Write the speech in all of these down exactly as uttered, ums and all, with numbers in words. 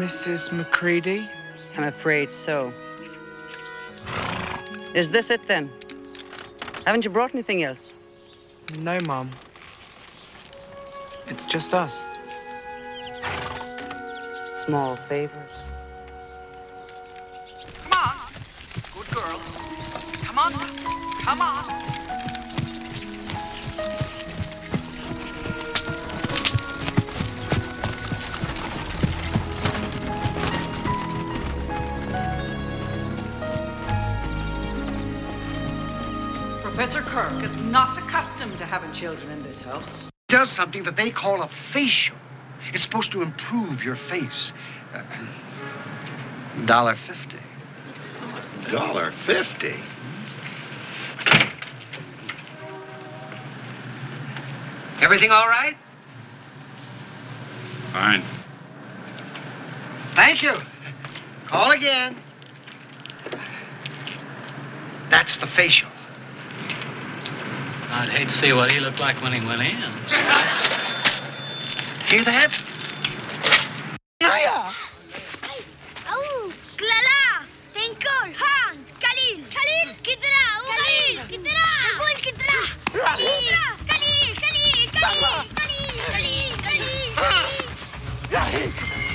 Missus Macready? I'm afraid so. Is this it, then? Haven't you brought anything else? No, Mum. It's just us. Small favors. Come on. Good girl. Come on. Come on. Professor Kirk is not accustomed to having children in this house. Does something that they call a facial. It's supposed to improve your face. Uh, Dollar fifty. Dollar fifty. Everything all right? Fine. Thank you. Call again. That's the facial. I'd hate to see what he looked like when he went in. Hear that? Hiya! Oh, Slala! Tinkle! Hand! Khalil! Khalil! Kidra! Oh, Khalil! Kidra! Kul Kidra! Khalil! Khalil! Khalil! Khalil! Khalil! Khalil! Khalil!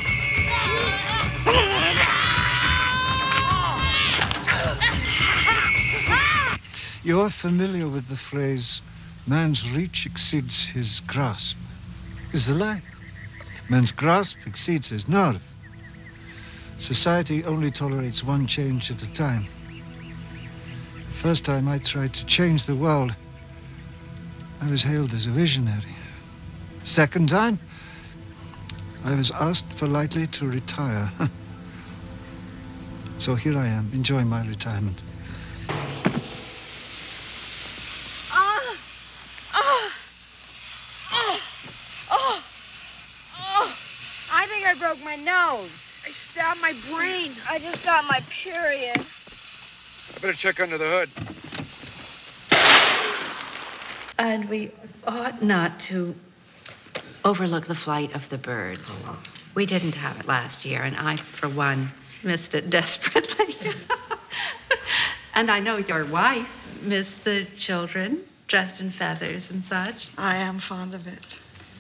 You are familiar with the phrase, man's reach exceeds his grasp. It's a lie. Man's grasp exceeds his nerve. Society only tolerates one change at a time. The first time I tried to change the world, I was hailed as a visionary. Second time, I was asked politely to retire. So here I am, enjoying my retirement. I think I broke my nose. I stabbed my brain. I just got my period. I better check under the hood. And we ought not to overlook the flight of the birds. We didn't have it last year, and I, for one, missed it desperately. And I know your wife missed the children dressed in feathers and such. I am fond of it.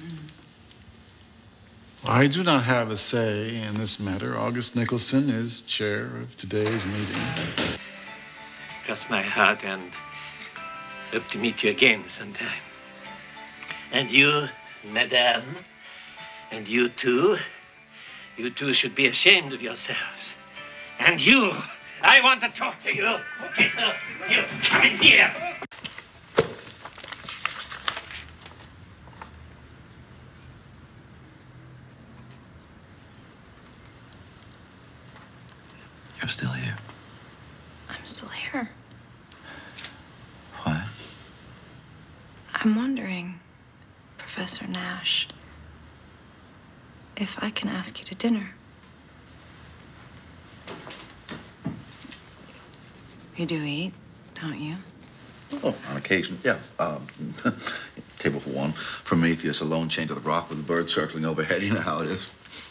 I do not have a say in this matter. August Nicholson is chair of today's meeting. Cross my heart and hope to meet you again sometime. And you, madame, and you too, you two should be ashamed of yourselves. And you, I want to talk to you. Get up, you, come in here. You're still here. I'm still here. Why? I'm wondering, Professor Nash, if I can ask you to dinner. You do eat, don't you? Oh, on occasion, yeah. Um, table for one. Prometheus alone chained to the rock with the bird circling overhead. You know how it is.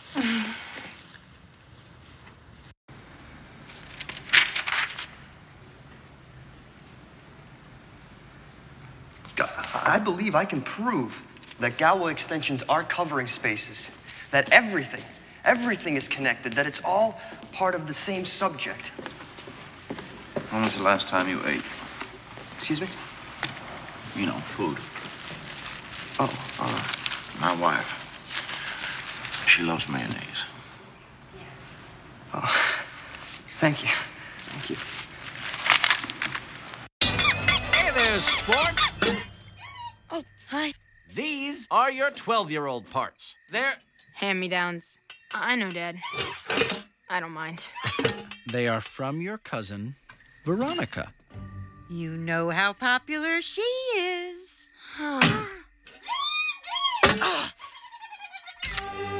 I believe I can prove that Galois extensions are covering spaces, that everything, everything is connected, that it's all part of the same subject. When was the last time you ate? Excuse me? You know, food. Oh, uh... My wife. She loves mayonnaise. Oh, thank you. Thank you. Hey there, sport. Oh, hi. These are your twelve-year-old parts. They're... Hand-me-downs. I know, Dad. I don't mind. They are from your cousin, Veronica. You know how popular she is.